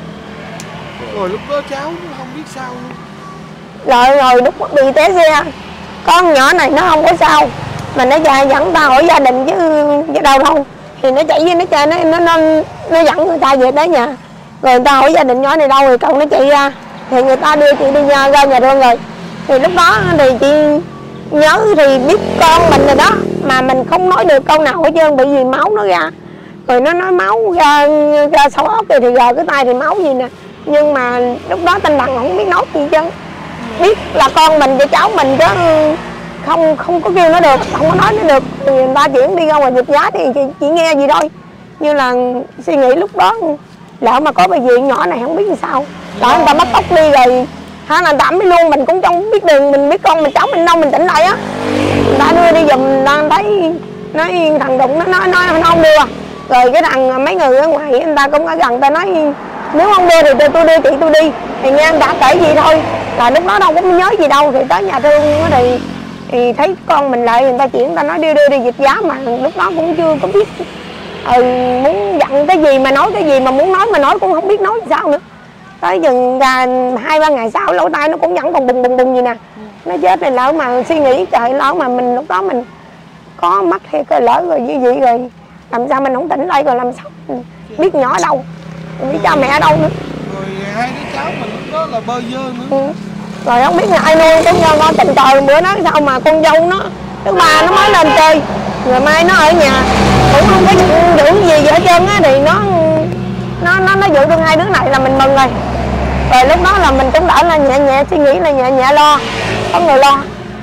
Rồi lúc đó cháu không biết sao luôn. Rồi rồi lúc bị té xe, con nhỏ này nó không có sao, mà nó chạy dẫn ta hỏi gia đình chứ chứ đâu đâu, thì nó chạy với nó chạy nó nó nó, nó dẫn người ta về tới nhà, rồi người ta hỏi gia đình nhỏ này đâu rồi cậu nó chạy ra, thì người ta đưa chị đi nhà, ra nhà thương rồi. Thì lúc đó thì chị nhớ thì biết con mình rồi đó, mà mình không nói được câu nào hết trơn, bị gì máu nó ra, rồi nó nói máu ra ra sau óc thì gờ cái tay thì máu gì nè, nhưng mà lúc đó tinh thần không biết nói gì chứ, biết là con mình cho cháu mình chứ không không có kêu nó được, không có nói nó được. Thì người ta chuyển đi ra ngoài dịch giá thì chị chỉ nghe gì thôi, như là suy nghĩ lúc đó lỡ mà có bệnh viện nhỏ này không biết làm sao, lỡ người ta bắt tóc đi rồi hả là tạm đi luôn, mình cũng không biết đường, mình biết con mình cháu mình đâu mình tỉnh lại á, người ta đưa đi giùm, người ta thấy nói thằng Đụng nó nói nói nó không đưa, rồi cái thằng mấy người ở ngoài người ta cũng ở gần, ta nói nếu không đưa thì tôi, tôi đưa chị tôi đi, thì nghe anh đã kể gì thôi, là lúc đó đâu có nhớ gì đâu. Thì tới nhà thương thì thì thấy con mình lại, người ta chuyển người ta nói đưa đưa đi dịch giá, mà lúc đó cũng chưa có biết ừ, muốn dặn cái gì mà nói cái gì, mà muốn nói mà nói cũng không biết nói sao nữa. Tới chừng ra hai ba ngày sau lỗ tai nó cũng vẫn còn bùng bùng bùng gì nè, nó chết rồi. Lỡ mà suy nghĩ trời, lỡ mà mình lúc đó mình có mắc hay cái lỡ rồi như vậy rồi làm sao mình không tỉnh lại, rồi làm sao mình biết nhỏ đâu, mình biết cha mẹ đâu nữa. Rồi hai đứa cháu mình lúc đó là bơ vơ nữa. Ừ. Rồi không biết là ai nuôi cái nhân con tình trời, bữa đó sao mà con dâu nó thứ ba nó mới lên chơi, rồi mai nó ở nhà cũng không có giữ gì vậy hết trơn á, thì nó nó nó nó giữ được hai đứa này là mình mừng rồi. Rồi lúc đó là mình cũng đỡ là nhẹ nhẹ suy nghĩ, là nhẹ nhẹ lo, có người lo.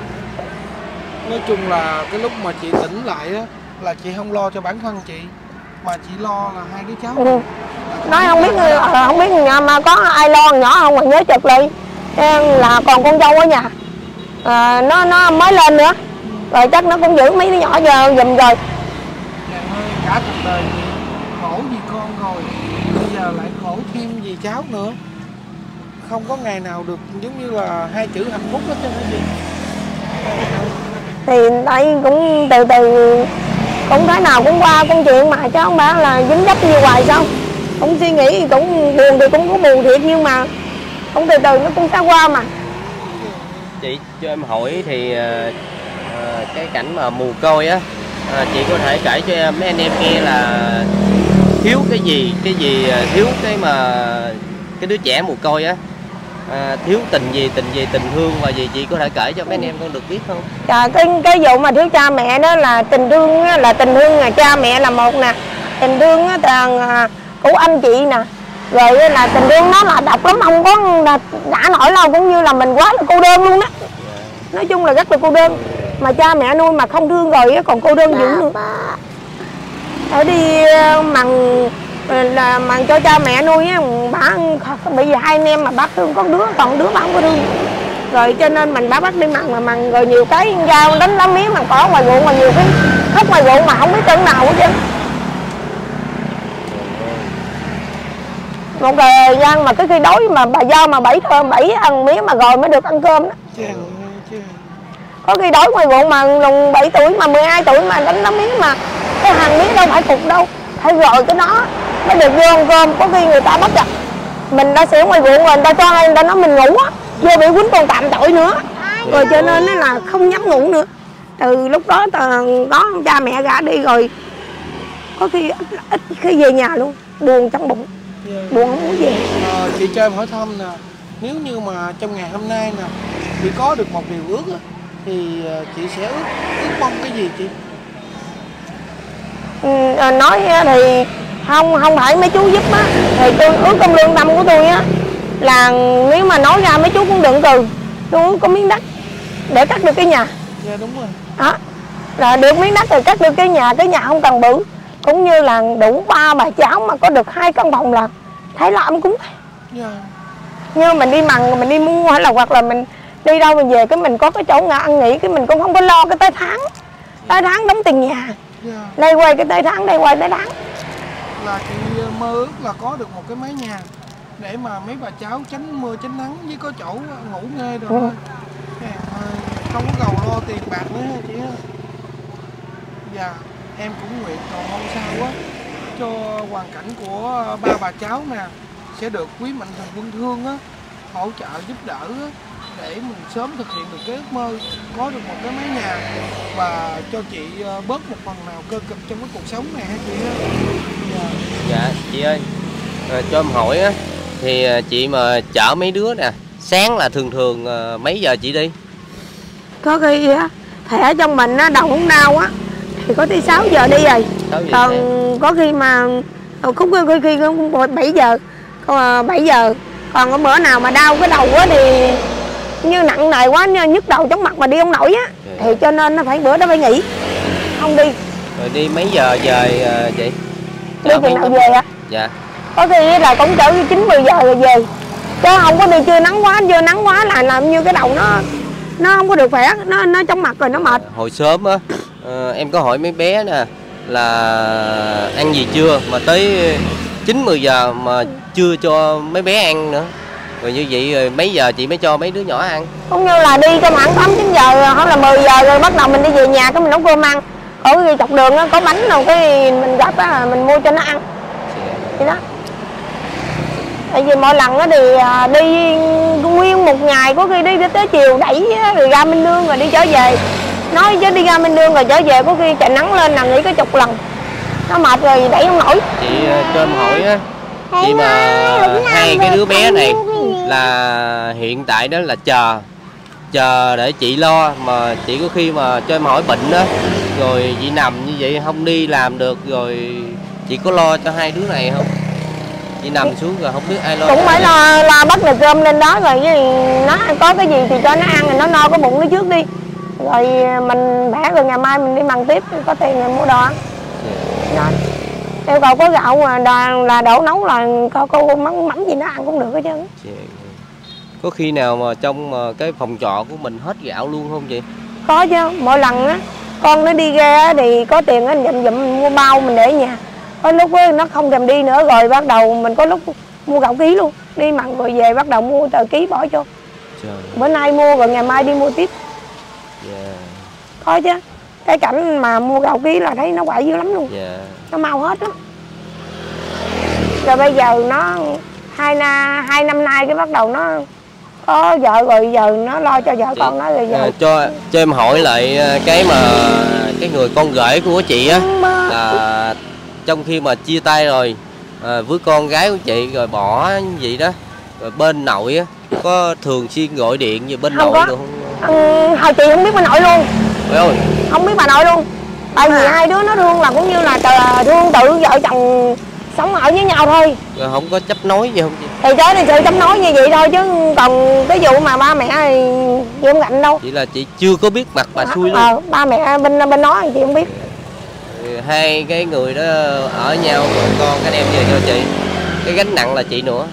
Nói chung là cái lúc mà chị tỉnh lại á là chị không lo cho bản thân chị, mà chị lo là hai đứa cháu. Ừ. Nói không biết không biết nhà mà có ai lo nhỏ không, mà nhớ chật lại là còn con dâu ở nhà, à, nó nó mới lên nữa, rồi chắc nó cũng giữ mấy đứa nhỏ giờ giùm rồi. Trời ơi, cả cuộc đời chị khổ vì con rồi, bây giờ lại khổ thêm vì cháu nữa, không có ngày nào được giống như là hai chữ hạnh phúc hết trơn hả chị? Thì đây cũng từ từ cũng thế nào cũng qua công chuyện mà, chứ không phải là dính dấp như hoài sao. Cũng suy nghĩ cũng buồn thì cũng có buồn thiệt, nhưng mà cũng từ từ nó cũng sẽ qua mà. Chị cho em hỏi thì uh, cái cảnh mà mồ côi á, à, chị có thể kể cho mấy anh em nghe là thiếu cái gì, cái gì thiếu cái mà cái đứa trẻ mồ côi á, à, thiếu tình gì, tình gì, tình thương và gì, chị có thể kể cho mấy anh em con được biết không? Dạ, cái cái vụ mà thiếu cha mẹ đó là tình thương á, là tình thương là cha mẹ là một nè, tình thương á, là của anh chị nè, rồi là tình thương nó là độc lắm, không có đã nổi đâu, cũng như là mình quá là cô đơn luôn đó. Nói chung là rất là cô đơn, mà cha mẹ nuôi mà không thương rồi còn cô đơn dữ nữa. Ở đi mằng là mằng cho cha mẹ nuôi á, bả bởi vì hai anh em mà bác thương có đứa, còn đứa bác không có thương, rồi cho nên mình bả bắt đi mằng mà mằng rồi nhiều cái dao đánh lá mía mà có ngoài ruộng, mà nhiều cái hết ngoài ruộng mà không biết chân nào hết trơn. Một thời gian mà cái khi đói mà bà dao mà bảy thơm bảy ăn mía mà rồi mới được ăn cơm đó. Có khi đói ngoài ruộng mà lùng bảy tuổi mà mười hai tuổi mà đánh lá mía mà cái hàng mía đâu phải cục đâu, phải rồi cái nó mới được vô ăn cơm. Có khi người ta bắt gặp mình đã xỉu ngoài ruộng rồi, người ta cho hay người ta nói mình ngủ á, vô bị quýnh còn tạm tội nữa, rồi cho nên nó là không dám ngủ nữa. Từ lúc đó đó cha mẹ gả đi rồi, có khi ít, ít khi về nhà luôn, buồn trong bụng. Yeah. Buồn không muốn về. À, chị cho em hỏi thăm nè, nếu như mà trong ngày hôm nay nè chị có được một điều ước á, thì chị sẽ ước ước mong cái gì chị? Ừ, nói thì không không phải mấy chú giúp á, thì tôi ước trong lương tâm của tôi á là nếu mà nói ra mấy chú cũng đừng từ, tôi ước có miếng đất để cắt được cái nhà. Dạ yeah, đúng rồi. Đó, là được miếng đất rồi cắt được cái nhà, cái nhà không cần bự, cũng như là đủ ba bà cháu mà có được hai căn phòng là thấy là ấm cúng. Yeah. Như mình đi mằng mình đi mua hay là hoặc là mình đi đâu mình về cái mình có cái chỗ ngã ăn nghỉ, cái mình cũng không có lo cái tới tháng tới tháng đóng tiền nhà. Yeah. Đây quay cái tới tháng, đây quay tới tháng. Là chị mơ ước là có được một cái mái nhà để mà mấy bà cháu tránh mưa tránh nắng, với có chỗ ngủ nghe rồi. Ừ. Không có gầu lo tiền bạc nữa chị. Dạ, em cũng nguyện cầu mong sao á cho hoàn cảnh của ba bà cháu nè sẽ được quý mạnh thường quân thương á hỗ trợ giúp đỡ á, để mình sớm thực hiện được cái ước mơ có được một cái mái nhà và cho chị bớt một phần nào cơ cực trong cái cuộc sống này hả chị? Dạ, dạ chị ơi, à, cho em hỏi á, thì chị mà chở mấy đứa nè, sáng là thường thường mấy giờ chị đi? Có khi á thẻ trong mình á đầu không đau á thì có tới sáu giờ đi rồi, còn sáng. Có khi mà khúc có khi cũng bảy giờ, còn bảy giờ, còn có bữa nào mà đau cái đầu quá thì như nặng nề quá, như nhức đầu chóng mặt mà đi không nổi á, dạ. Thì cho nên nó phải bữa đó phải nghỉ không đi. Rồi đi mấy giờ về chị? Đi chừng nào về á? Dạ. Có khi là cũng chở chín mười giờ rồi về, chứ không có đi chưa nắng quá, chưa nắng quá là làm như cái đầu nó nó không có được khỏe, nó nó chóng mặt rồi nó mệt. Hồi sớm á, à, em có hỏi mấy bé nè là ăn gì chưa mà tới chín mười giờ mà chưa cho mấy bé ăn nữa. Rồi như vậy rồi mấy giờ chị mới cho mấy đứa nhỏ ăn? Cũng như là đi cho khoảng tám chín giờ hoặc là mười giờ rồi bắt đầu mình đi về nhà cái mình nấu cơm ăn. Ở cái dọc đường á có bánh nào cái mình gặp á mình mua cho nó ăn. Vậy đó. Tại vì mỗi lần đó thì đi nguyên một ngày, có khi đi tới chiều đẩy rồi ra Minh Nương rồi đi trở về. Nói chứ đi ra Minh Nương rồi trở về có khi trời nắng lên là nghỉ cái chục lần. Nó mệt rồi đẩy không nổi. Chị cho em hỏi á, chị mà hai cái đứa bé này là hiện tại đó là chờ chờ để chị lo, mà chị có khi mà cho em hỏi bệnh đó rồi chị nằm như vậy không đi làm được rồi chị có lo cho hai đứa này không? Chị nằm xuống rồi không biết ai lo. Cũng phải lo lo bắt nồi cơm lên đó rồi với nó có cái gì thì cho nó ăn rồi nó no cái bụng nó trước đi. Rồi mình bẻ rồi ngày mai mình đi mằng tiếp, có tiền rồi mua đồ ăn. Rồi. Yêu cầu có gạo mà là đổ nấu là có cô mắm mắm gì nó ăn cũng được hết trơn. Có khi nào mà trong cái phòng trọ của mình hết gạo luôn không chị? Có chứ, mỗi lần á con nó đi ra thì có tiền á dặm dụm mua bao mình để ở nhà. Có lúc ấy, nó không thèm đi nữa rồi bắt đầu mình có lúc mua gạo ký luôn, đi mặn rồi về bắt đầu mua tờ ký bỏ cho. Trời. Bữa nay mua rồi ngày mai đi mua tiếp. Yeah. Có chứ, cái cảnh mà mua gạo ký là thấy nó quậy dữ lắm luôn. Yeah. Nó mau hết lắm. Rồi bây giờ nó hai na hai năm nay cái bắt đầu nó có vợ rồi, giờ nó lo cho vợ con nó rồi giờ. À, cho cho em hỏi lại cái mà cái người con rể của chị á, là trong khi mà chia tay rồi à, với con gái của chị rồi bỏ gì đó, rồi bên nội á có thường xuyên gọi điện về bên Không nội có. được không? Ừ, hồi chị không biết bà nội luôn. Ôi, Không biết bà nội luôn. Tại vì hai đứa nó thương là cũng như là tờ- thương tự vợ chồng sống ở với nhau thôi. rồi không có chấp nối gì không chị? Thì tới thì sự chấm nói như vậy thôi, chứ còn cái vụ mà ba mẹ thì chị không gạnh đâu. Chỉ là chị chưa có biết mặt bà xui luôn. Ờ, ba mẹ bên bên đó thì chị không biết. Thì hai cái người đó ở nhau rồi con cái đem về cho chị, cái gánh nặng là chị nữa.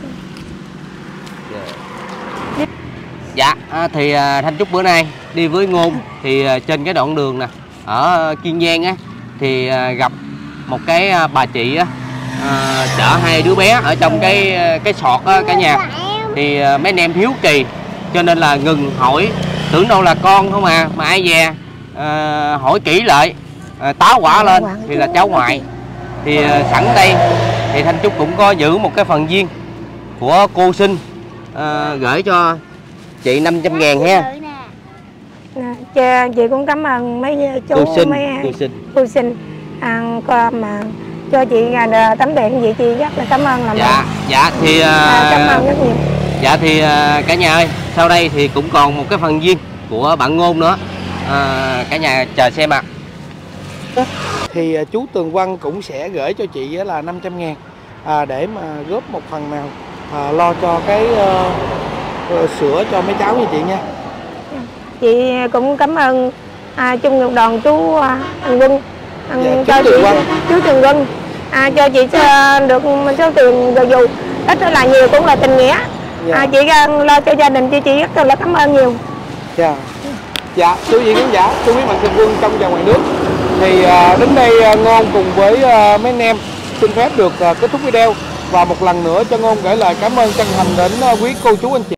Dạ, dạ à, thì à, Thanh Trúc bữa nay đi với Ngôn thì à, trên cái đoạn đường nè ở Kiên Giang á thì à, gặp một cái à, bà chị á à, chở hai đứa bé ở trong cái cái sọt á cả nhà. Thì à, mấy anh em hiếu kỳ cho nên là ngừng hỏi, tưởng đâu là con không à, mà ai về à, hỏi kỹ lại à, táo quả lên thì là cháu ngoại. Thì à, sẵn đây thì Thanh Trúc cũng có giữ một cái phần viên của cô Sinh à, gửi cho chị năm trăm ngàn ha. Nè, chị cũng cảm ơn mấy chú Cô Sinh, mấy cô Sinh. cô Sinh à, con mà cho chị à, tấm tiền vậy chị rất là cảm ơn là Dạ, dạ thì à, à, cảm ơn rất nhiều. Dạ thì à, cả nhà ơi, sau đây thì cũng còn một cái phần viên của bạn Ngôn nữa. À, cả nhà chờ xem ạ. Thì à, chú Tường Văn cũng sẽ gửi cho chị á là năm trăm ngàn à, để mà góp một phần nào à, lo cho cái uh, uh, sữa cho mấy cháu như chị nha. Chị cũng cảm ơn à, Trung nghiệp đoàn chú à, anh Quân anh, Dạ, cho chú chị Tường Văn. chú Tường Quân à, cho chị à, được số tiền dù dù ít là nhiều cũng là tình nghĩa. Dạ. À, chị à, lo cho gia đình cho chị rất là cảm ơn nhiều. Dạ. Dạ, quý vị khán giả, tôi biết Mạnh Thường Quân trong và ngoài nước. Thì à, đến đây à, Ngôn cùng với à, mấy anh em xin phép được à, kết thúc video. Và một lần nữa cho Ngôn gửi lời cảm ơn chân thành đến à, quý cô chú anh chị.